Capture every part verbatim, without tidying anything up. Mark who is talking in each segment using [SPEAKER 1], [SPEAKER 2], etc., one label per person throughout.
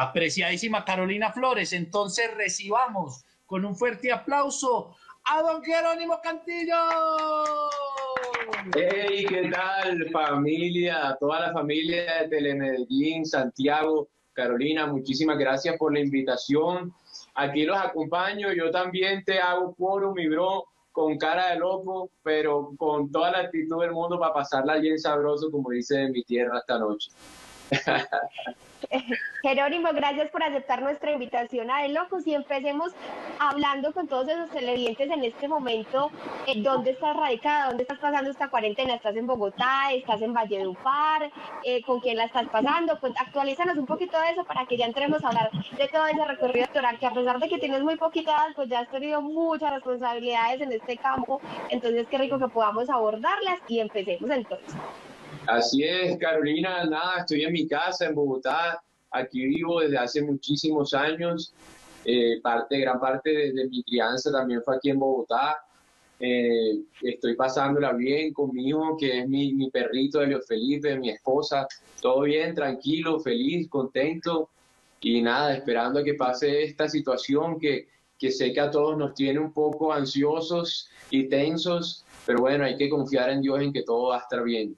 [SPEAKER 1] apreciadísima Carolina Flores. Entonces recibamos con un fuerte aplauso a don Jerónimo Cantillo.
[SPEAKER 2] Hey, ¿qué tal, familia? Toda la familia de Telemedellín, Santiago, Carolina, muchísimas gracias por la invitación. Aquí los acompaño, yo también te hago quórum, mi bro, con cara de loco, pero con toda la actitud del mundo para pasarla bien sabroso, como dice mi tierra esta noche.
[SPEAKER 3] Jerónimo, gracias por aceptar nuestra invitación a De Locos y empecemos hablando con todos esos televidentes en este momento. Eh, ¿Dónde estás radicada? ¿Dónde estás pasando esta cuarentena? ¿Estás en Bogotá? ¿Estás en Valledupar? Eh, ¿Con quién la estás pasando? Pues actualízanos un poquito de eso para que ya entremos a hablar de todo ese recorrido electoral, que a pesar de que tienes muy poquita edad, pues ya has tenido muchas responsabilidades en este campo. Entonces, qué rico que podamos abordarlas y empecemos entonces.
[SPEAKER 2] Así es, Carolina, nada, estoy en mi casa en Bogotá, aquí vivo desde hace muchísimos años, eh, parte, gran parte de, de mi crianza también fue aquí en Bogotá, eh, estoy pasándola bien con mi hijo, que es mi, mi perrito Helio Felipe, mi esposa, todo bien, tranquilo, feliz, contento, y nada, esperando a que pase esta situación que, que sé que a todos nos tiene un poco ansiosos y tensos, pero bueno, hay que confiar en Dios en que todo va a estar bien.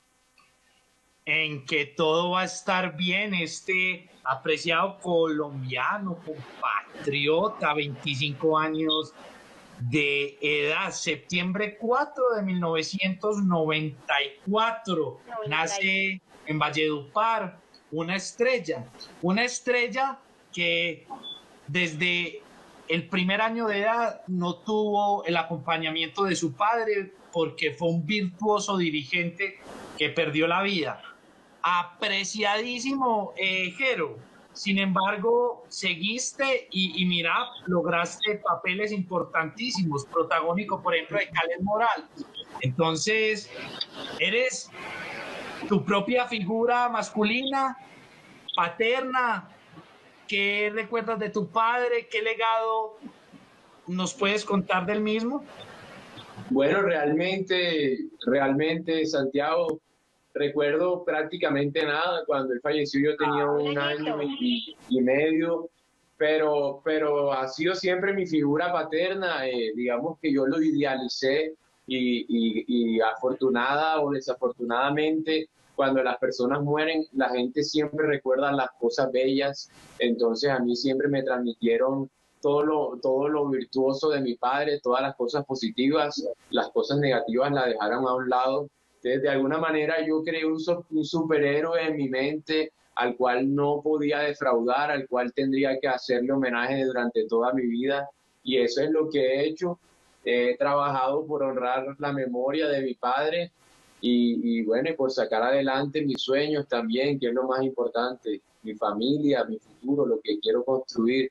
[SPEAKER 1] En que todo va a estar bien, este apreciado colombiano, compatriota, veinticinco años de edad, septiembre cuatro de mil novecientos noventa y cuatro, nace en Valledupar, una estrella, una estrella que desde el primer año de edad no tuvo el acompañamiento de su padre porque fue un virtuoso dirigente que perdió la vida. Apreciadísimo, eh, Jero. Sin embargo, seguiste y, y mira, lograste papeles importantísimos, protagónicos, por ejemplo, de Kaleth Moral. Entonces, eres tu propia figura masculina, paterna. ¿Qué recuerdas de tu padre? ¿Qué legado nos puedes contar del mismo?
[SPEAKER 2] Bueno, realmente, realmente, Santiago, recuerdo prácticamente nada. Cuando él falleció yo tenía un año y, y medio, pero, pero ha sido siempre mi figura paterna. Eh, digamos que yo lo idealicé y, y, y afortunada o desafortunadamente, cuando las personas mueren, la gente siempre recuerda las cosas bellas. Entonces a mí siempre me transmitieron todo lo, todo lo virtuoso de mi padre, todas las cosas positivas, las cosas negativas las dejaron a un lado. Entonces, de alguna manera yo creé un, un superhéroe en mi mente al cual no podía defraudar, al cual tendría que hacerle homenaje durante toda mi vida, y eso es lo que he hecho. He trabajado por honrar la memoria de mi padre y, y bueno, y por sacar adelante mis sueños también, que es lo más importante, mi familia, mi futuro, lo que quiero construir.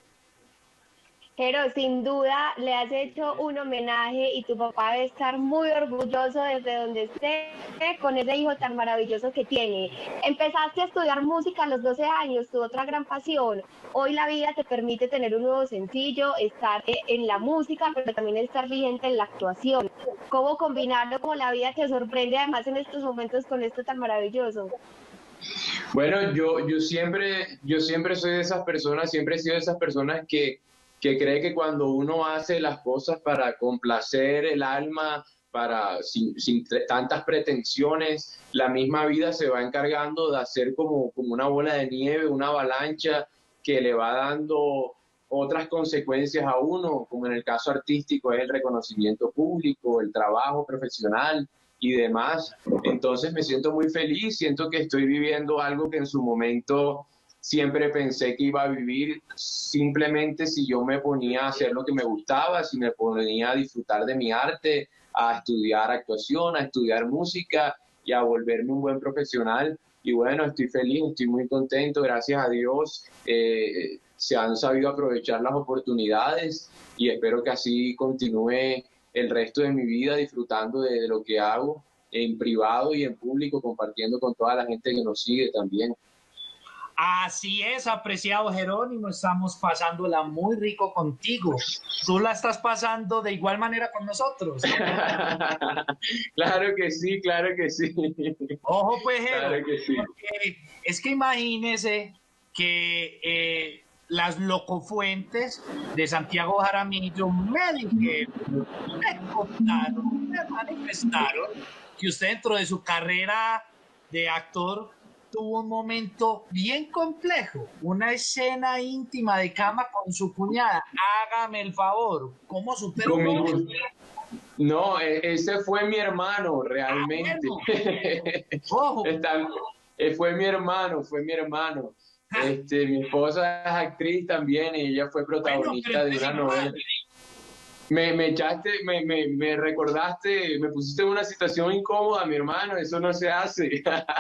[SPEAKER 3] Pero sin duda le has hecho un homenaje y tu papá debe estar muy orgulloso desde donde esté con ese hijo tan maravilloso que tiene. Empezaste a estudiar música a los doce años, tu otra gran pasión. Hoy la vida te permite tener un nuevo sencillo, estar en la música, pero también estar vigente en la actuación. ¿Cómo combinarlo con la vida te sorprende además en estos momentos con esto tan maravilloso?
[SPEAKER 2] Bueno, yo, yo, siempre, yo siempre soy de esas personas, siempre he sido de esas personas que que cree que cuando uno hace las cosas para complacer el alma, para sin, sin tantas pretensiones, la misma vida se va encargando de hacer como, como una bola de nieve, una avalancha que le va dando otras consecuencias a uno, como en el caso artístico es el reconocimiento público, el trabajo profesional y demás. Entonces me siento muy feliz, siento que estoy viviendo algo que en su momento siempre pensé que iba a vivir, simplemente si yo me ponía a hacer lo que me gustaba, si me ponía a disfrutar de mi arte, a estudiar actuación, a estudiar música y a volverme un buen profesional. Y bueno, estoy feliz, estoy muy contento, gracias a Dios. Eh, se han sabido aprovechar las oportunidades y espero que así continúe el resto de mi vida disfrutando de, de lo que hago en privado y en público, compartiendo con toda la gente que nos sigue también.
[SPEAKER 1] Así es, apreciado Jerónimo, estamos pasándola muy rico contigo. Tú la estás pasando de igual manera con nosotros.
[SPEAKER 2] Claro que sí, claro que sí.
[SPEAKER 1] Ojo pues, Jero,
[SPEAKER 2] claro que sí.
[SPEAKER 1] porque es que imagínese que eh, las locofuentes de Santiago Jaramillo me dijeron, me contaron, me manifestaron que usted dentro de su carrera de actor tuvo un momento bien complejo, una escena íntima de cama con su cuñada. Hágame el favor, ¿cómo superó?
[SPEAKER 2] No, ese fue mi hermano, realmente.
[SPEAKER 1] Ah, bueno.
[SPEAKER 2] Está, fue mi hermano, fue mi hermano. Este, mi esposa es actriz también y ella fue protagonista bueno, de una novela. Me, me echaste, me, me, me recordaste, me pusiste en una situación incómoda, mi hermano, eso no se hace.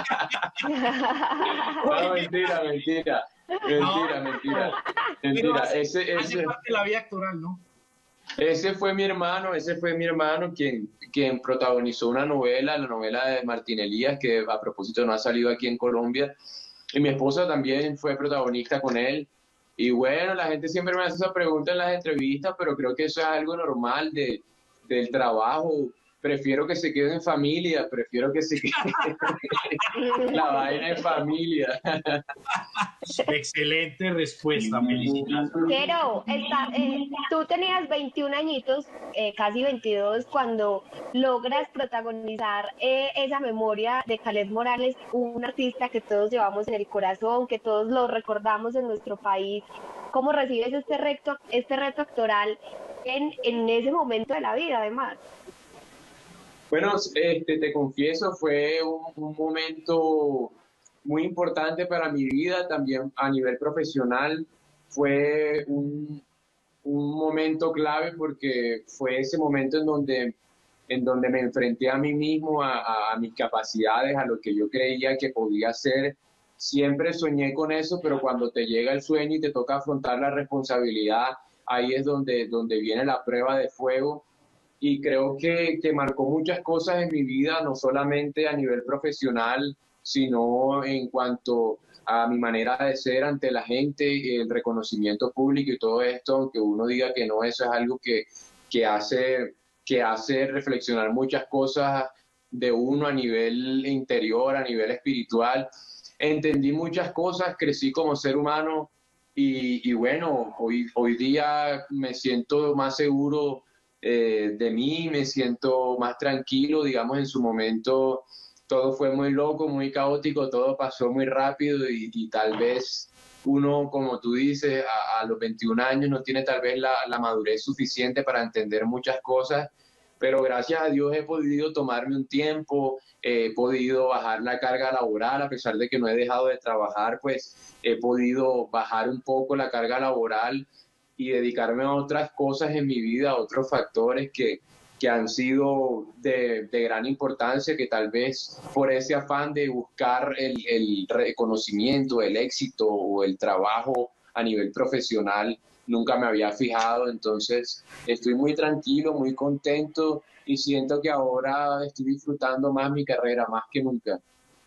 [SPEAKER 2] No, mentira, mentira. Mentira,
[SPEAKER 1] no,
[SPEAKER 2] mentira. Mentira.
[SPEAKER 1] Hace,
[SPEAKER 2] ese, ese,
[SPEAKER 1] hace parte de la vida actoral, ¿no?
[SPEAKER 2] Ese fue mi hermano, ese fue mi hermano quien, quien protagonizó una novela, la novela de Martín Elías, que a propósito no ha salido aquí en Colombia. Y mi esposa también fue protagonista con él. Y bueno, la gente siempre me hace esa pregunta en las entrevistas, pero creo que eso es algo normal de, del trabajo. Prefiero que se quede en familia, prefiero que se quede la vaina en familia.
[SPEAKER 1] Excelente respuesta, felicidades.
[SPEAKER 3] Pero está, eh, tú tenías veintiún añitos, eh, casi veintidós, cuando logras protagonizar eh, esa memoria de Kaleth Morales, un artista que todos llevamos en el corazón, que todos lo recordamos en nuestro país. ¿Cómo recibes este reto, este reto actoral en, en ese momento de la vida, además?
[SPEAKER 2] Bueno, este, te confieso, fue un, un momento muy importante para mi vida, también a nivel profesional. Fue un, un momento clave porque fue ese momento en donde, en donde me enfrenté a mí mismo, a, a, a mis capacidades, a lo que yo creía que podía hacer. Siempre soñé con eso, pero cuando te llega el sueño y te toca afrontar la responsabilidad, ahí es donde, donde viene la prueba de fuego. Y creo que, que marcó muchas cosas en mi vida, no solamente a nivel profesional, sino en cuanto a mi manera de ser ante la gente, el reconocimiento público y todo esto, aunque uno diga que no, eso es algo que, que, hace, que hace reflexionar muchas cosas de uno a nivel interior, a nivel espiritual. Entendí muchas cosas, crecí como ser humano y, y bueno, hoy, hoy día me siento más seguro Eh, de mí, me siento más tranquilo, digamos, en su momento todo fue muy loco, muy caótico, todo pasó muy rápido y, y tal vez uno, como tú dices, a, a los veintiún años no tiene tal vez la, la madurez suficiente para entender muchas cosas, pero gracias a Dios he podido tomarme un tiempo, eh, he podido bajar la carga laboral, a pesar de que no he dejado de trabajar, pues he podido bajar un poco la carga laboral y dedicarme a otras cosas en mi vida, a otros factores que, que han sido de, de gran importancia, que tal vez por ese afán de buscar el, el reconocimiento, el éxito o el trabajo a nivel profesional, nunca me había fijado. Entonces estoy muy tranquilo, muy contento y siento que ahora estoy disfrutando más mi carrera, más que nunca.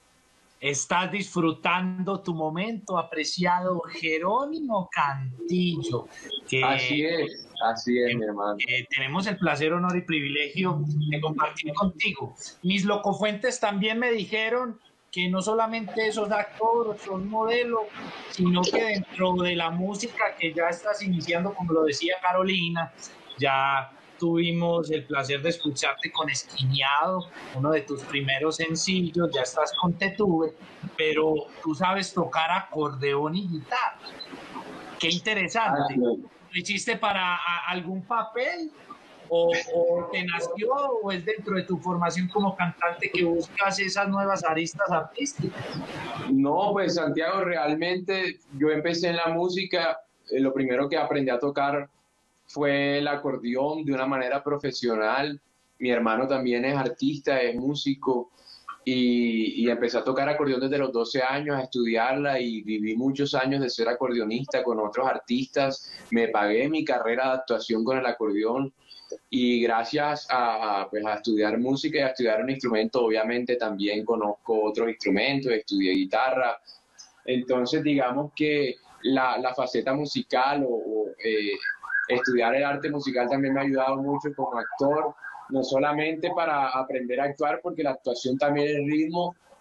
[SPEAKER 1] Estás disfrutando tu momento, apreciado Jerónimo Cantillo.
[SPEAKER 2] Que, así es, así es, eh, mi hermano.
[SPEAKER 1] Eh, tenemos el placer, honor y privilegio de compartir contigo. Mis locofuentes también me dijeron que no solamente sos actor, sos modelo, sino que dentro de la música que ya estás iniciando, como lo decía Carolina, ya tuvimos el placer de escucharte con Esquineado, uno de tus primeros sencillos, ya estás con Te Tuve, pero tú sabes tocar acordeón y guitarra. Qué interesante. ¿Lo hiciste para a, algún papel o, o te nació o es dentro de tu formación como cantante que buscas esas nuevas aristas artísticas?
[SPEAKER 2] No, pues Santiago, realmente yo empecé en la música, eh, lo primero que aprendí a tocar fue el acordeón de una manera profesional. Mi hermano también es artista, es músico y, y empecé a tocar acordeón desde los doce años, a estudiarla y viví muchos años de ser acordeonista con otros artistas. Me pagué mi carrera de actuación con el acordeón y gracias a, pues, a estudiar música y a estudiar un instrumento, obviamente también conozco otros instrumentos, estudié guitarra. Entonces digamos que la, la faceta musical o, o eh, estudiar el arte musical también me ha ayudado mucho como actor, no solamente para aprender a actuar, porque la actuación también es ritmo,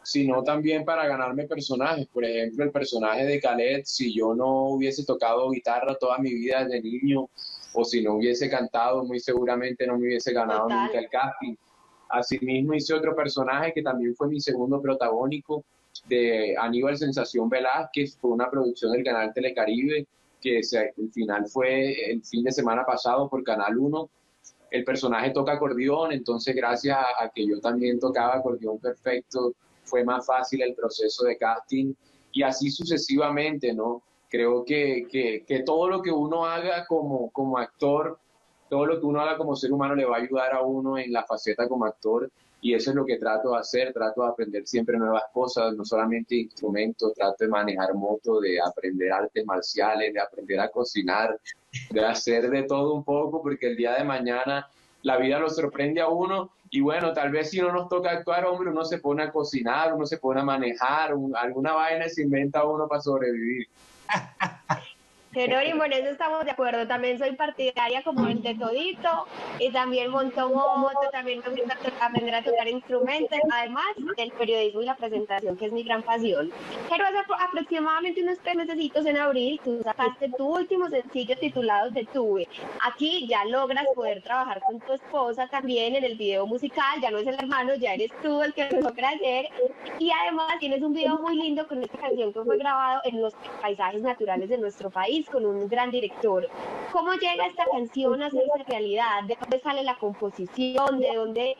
[SPEAKER 2] sino también para ganarme personajes. Por ejemplo, el personaje de Khaled, si yo no hubiese tocado guitarra toda mi vida desde niño, o si no hubiese cantado, muy seguramente no me hubiese ganado
[SPEAKER 3] Total.
[SPEAKER 2] nunca el casting. Asimismo hice otro personaje que también fue mi segundo protagónico, de Aníbal Sensación Velázquez, fue una producción del canal Telecaribe, que se, el final fue el fin de semana pasado por Canal uno. El personaje toca acordeón, entonces gracias a, a que yo también tocaba acordeón perfecto, fue más fácil el proceso de casting, y así sucesivamente, ¿no? Creo que, que, que todo lo que uno haga como, como actor, todo lo que uno haga como ser humano le va a ayudar a uno en la faceta como actor, y eso es lo que trato de hacer. Trato de aprender siempre nuevas cosas, no solamente instrumentos, trato de manejar moto, de aprender artes marciales, de aprender a cocinar, de hacer de todo un poco, porque el día de mañana la vida lo sorprende a uno, y bueno, tal vez si no nos toca actuar, hombre, uno se pone a cocinar, uno se pone a manejar, un, alguna vaina se inventa uno para sobrevivir.
[SPEAKER 3] Jerónimo, en eso estamos de acuerdo. También soy partidaria como el de todito, y también monto moto, también me gusta aprender a tocar instrumentos, además del periodismo y la presentación, que es mi gran pasión. Pero hace aproximadamente unos tres mesecitos, en abril, tú sacaste tu último sencillo titulado Te Tuve. Aquí ya logras poder trabajar con tu esposa también en el video musical, ya no es el hermano, ya eres tú el que lo logra hacer, y además tienes un video muy lindo con esta canción que fue grabado en los paisajes naturales de nuestro país, con un gran director. ¿Cómo llega esta canción a hacerse realidad? ¿De dónde sale la composición? ¿De dónde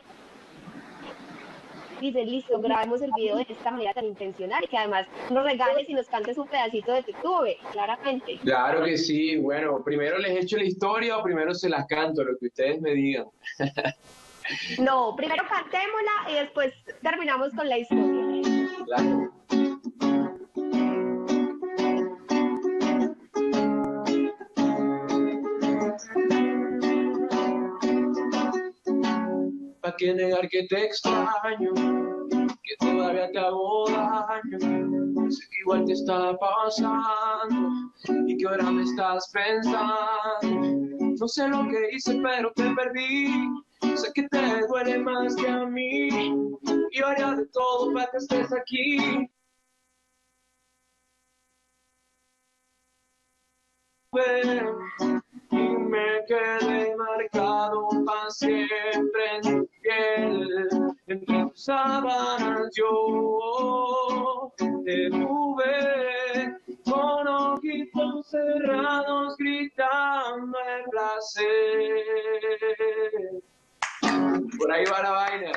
[SPEAKER 3] dices, listo, grabemos el video de esta manera tan intencional, y que además nos regales y nos cantes un pedacito de Te Tuve, claramente?
[SPEAKER 2] Claro que sí. Bueno, primero les echo la historia o primero se las canto, lo que ustedes me digan.
[SPEAKER 3] No, primero cantémosla y después terminamos con la historia.
[SPEAKER 2] Claro. ¿Para qué negar que te extraño? Que todavía te hago daño. Sé que igual te está pasando y que ahora me estás pensando. No sé lo que hice, pero te perdí. Sé que te duele más que a mí y haría de todo para que estés aquí. Y me quedé marcado para siempre en tu piel, entre tus sábanas yo te tuve, con ojitos cerrados gritando en placer. Por ahí va la vaina.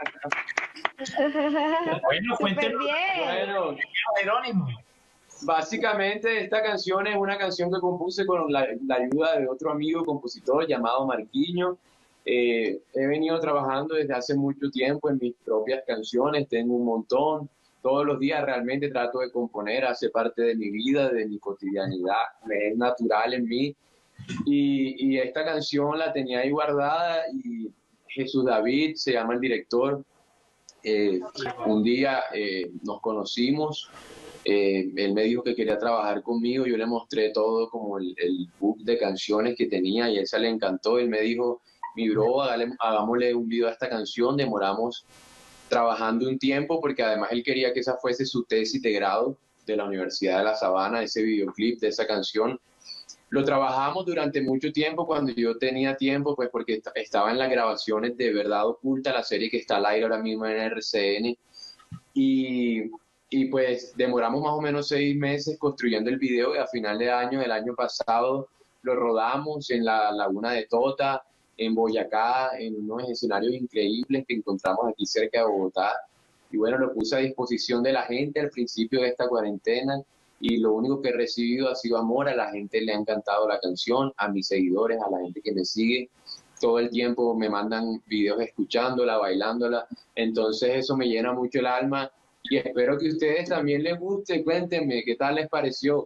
[SPEAKER 1] Bueno, cuéntenos.
[SPEAKER 2] Bueno,
[SPEAKER 1] Jerónimo.
[SPEAKER 2] Básicamente esta canción es una canción que compuse con la, la ayuda de otro amigo compositor llamado Marquiño. Eh, he venido trabajando desde hace mucho tiempo en mis propias canciones, tengo un montón. Todos los días realmente trato de componer, hace parte de mi vida, de mi cotidianidad, me es natural en mí. Y, y esta canción la tenía ahí guardada y Jesús David, se llama el director, eh, un día eh, nos conocimos. Eh, él me dijo que quería trabajar conmigo, yo le mostré todo como el, el book de canciones que tenía y a esa le encantó. Él me dijo, mi bro, hágale, hagámosle un video a esta canción. Demoramos trabajando un tiempo porque además él quería que esa fuese su tesis de grado de la Universidad de La Sabana, ese videoclip de esa canción. Lo trabajamos durante mucho tiempo cuando yo tenía tiempo, pues porque estaba en las grabaciones de Verdad Oculta, la serie que está al aire ahora mismo en R C N, y... Y pues demoramos más o menos seis meses construyendo el video, y a final de año, del año pasado, lo rodamos en la laguna de Tota, en Boyacá, en unos escenarios increíbles que encontramos aquí cerca de Bogotá. Y bueno, lo puse a disposición de la gente al principio de esta cuarentena, y lo único que he recibido ha sido amor. A la gente le ha encantado la canción, a mis seguidores, a la gente que me sigue. Todo el tiempo me mandan videos escuchándola, bailándola. Entonces eso me llena mucho el alma. Y espero que a ustedes también les guste. Cuéntenme qué tal les pareció.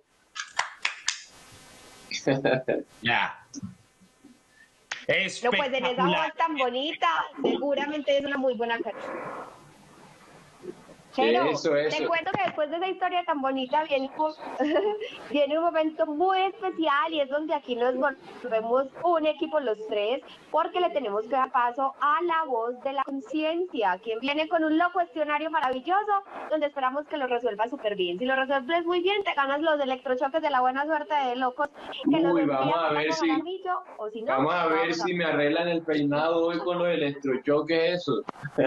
[SPEAKER 1] Ya.
[SPEAKER 3] No, pues en esa voz tan bonita, seguramente es una muy buena canción. Pero
[SPEAKER 2] Eso, eso.
[SPEAKER 3] te cuento que después de esa historia tan bonita viene un, viene un momento muy especial y es donde aquí nos volvemos un equipo los tres porque le tenemos que dar paso a la voz de la conciencia, quien viene con un loco cuestionario maravilloso donde esperamos que lo resuelva súper bien. Si lo resuelves muy bien, te ganas los electrochoques de la buena suerte de locos. Que
[SPEAKER 2] Uy,
[SPEAKER 3] los
[SPEAKER 2] vamos a ver si,
[SPEAKER 3] Jaramillo, o si no,
[SPEAKER 2] vamos a ver
[SPEAKER 3] vamos a
[SPEAKER 2] si me arreglan el peinado hoy con los electrochoques, eso.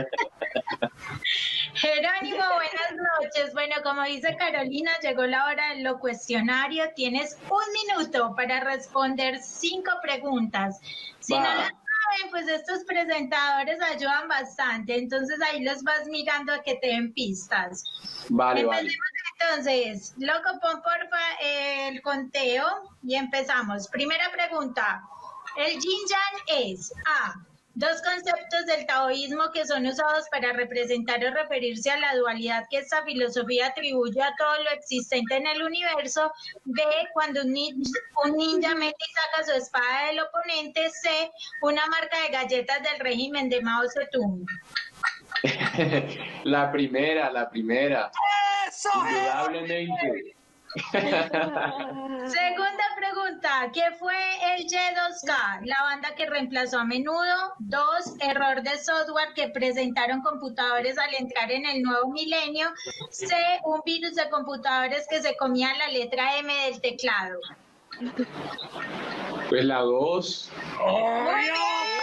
[SPEAKER 4] Jerónimo, buenas noches. Bueno, como dice Carolina, llegó la hora del lo cuestionario. Tienes un minuto para responder cinco preguntas. Si
[SPEAKER 2] Va.
[SPEAKER 4] no lo saben, pues estos presentadores ayudan bastante. Entonces ahí los vas mirando a que te den pistas.
[SPEAKER 2] Vale,
[SPEAKER 4] Empecemos
[SPEAKER 2] vale.
[SPEAKER 4] entonces. Loco, pon porfa el conteo y empezamos. Primera pregunta. El yin yang es A. Dos conceptos del taoísmo que son usados para representar o referirse a la dualidad que esta filosofía atribuye a todo lo existente en el universo. B. Cuando un ninja, un ninja mete y saca su espada del oponente. C. Una marca de galletas del régimen de Mao Zedong.
[SPEAKER 2] La primera, la primera.
[SPEAKER 1] ¡Eso!
[SPEAKER 2] Indudablemente.
[SPEAKER 4] Segunda pregunta, ¿qué fue el Y dos K? La banda que reemplazó a Menudo. Dos, error de software que presentaron computadores al entrar en el nuevo milenio. C, un virus de computadores que se comía la letra M del teclado.
[SPEAKER 2] Pues la dos.
[SPEAKER 4] Muy bien.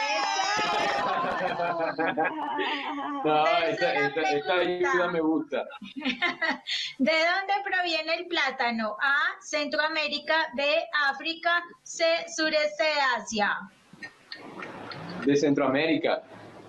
[SPEAKER 2] No, esta,
[SPEAKER 4] Tercera
[SPEAKER 2] esta, esta
[SPEAKER 4] pregunta.
[SPEAKER 2] ayuda me gusta.
[SPEAKER 4] ¿De dónde proviene el plátano? A, Centroamérica. B, África. C, sureste de Asia.
[SPEAKER 2] De Centroamérica.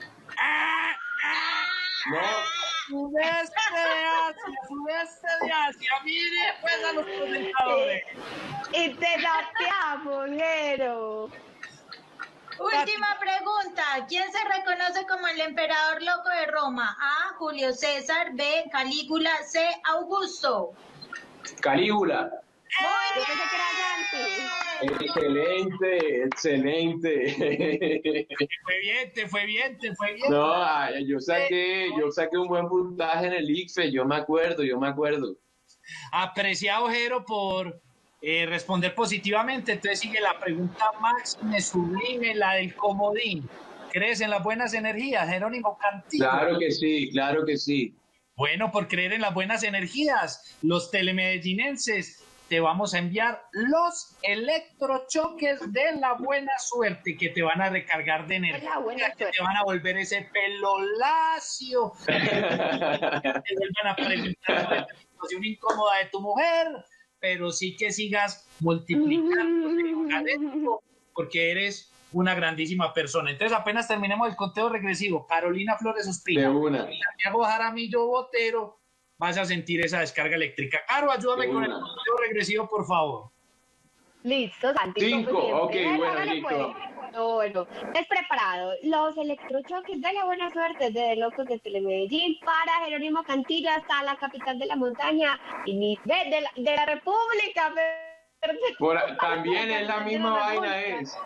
[SPEAKER 2] No,
[SPEAKER 1] Sudeste de Asia, sudeste de Asia. Mire, pues a los presentadores.
[SPEAKER 3] Y te dateamos, Jero.
[SPEAKER 4] Última pregunta. ¿Quién se reconoce como el emperador loco de Roma? A, Julio César. B, Calígula. C, Augusto.
[SPEAKER 2] Calígula.
[SPEAKER 3] Yo pensé que era Yanti.
[SPEAKER 2] Excelente, excelente.
[SPEAKER 1] Fue bien, te fue bien, te fue bien.
[SPEAKER 2] No, ay, yo saqué, yo saqué un buen puntaje en el I C F E, yo me acuerdo, yo me acuerdo.
[SPEAKER 1] Apreciado, Jero, por eh, responder positivamente. Entonces sigue la pregunta máxima, sublime, la del comodín. ¿Crees en las buenas energías, Jerónimo Cantillo?
[SPEAKER 2] Claro que sí, claro que sí.
[SPEAKER 1] Bueno, por creer en las buenas energías, los telemedellínenses te vamos a enviar los electrochoques de la buena suerte que te van a recargar de energía,
[SPEAKER 3] La buena
[SPEAKER 1] que
[SPEAKER 3] suerte.
[SPEAKER 1] te van a volver ese pelo lacio, que te vuelvan a preguntar por esta situación incómoda de tu mujer, pero sí que sigas multiplicando, porque eres una grandísima persona. Entonces apenas terminemos el conteo regresivo, Carolina Flores Ospina,
[SPEAKER 2] De una.
[SPEAKER 1] Santiago Jaramillo Botero, vas a sentir esa descarga eléctrica. Caro, ayúdame
[SPEAKER 2] De
[SPEAKER 1] con el
[SPEAKER 2] una.
[SPEAKER 1] conteo regresivo, por favor.
[SPEAKER 3] Listo, Santi.
[SPEAKER 2] Cinco,
[SPEAKER 3] como siempre.
[SPEAKER 2] ok,
[SPEAKER 3] Bueno,
[SPEAKER 2] bueno,
[SPEAKER 3] hágale,
[SPEAKER 2] listo.
[SPEAKER 3] pues. No, bueno, es preparado. Los electrochoques de la buena suerte de Locos de Telemedellín para Jerónimo Cantillo hasta la capital de la montaña y ni- de, de la, de la República. perdón.
[SPEAKER 2] Por, también es la misma vaina, es.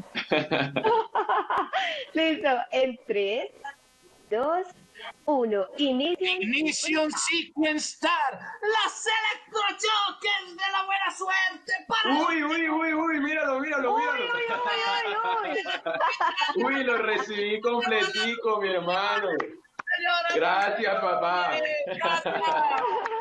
[SPEAKER 3] Listo, en tres, dos, uno. Inicia.
[SPEAKER 1] Ignition Sequence Star, los electrochoques de la buena suerte para...
[SPEAKER 2] Uy, uy, uy, uy, míralo, míralo,
[SPEAKER 3] Uy,
[SPEAKER 2] míralo.
[SPEAKER 3] uy, uy, uy, uy.
[SPEAKER 2] Uy, lo recibí completico, mi hermano. Gracias, papá.
[SPEAKER 1] Gracias.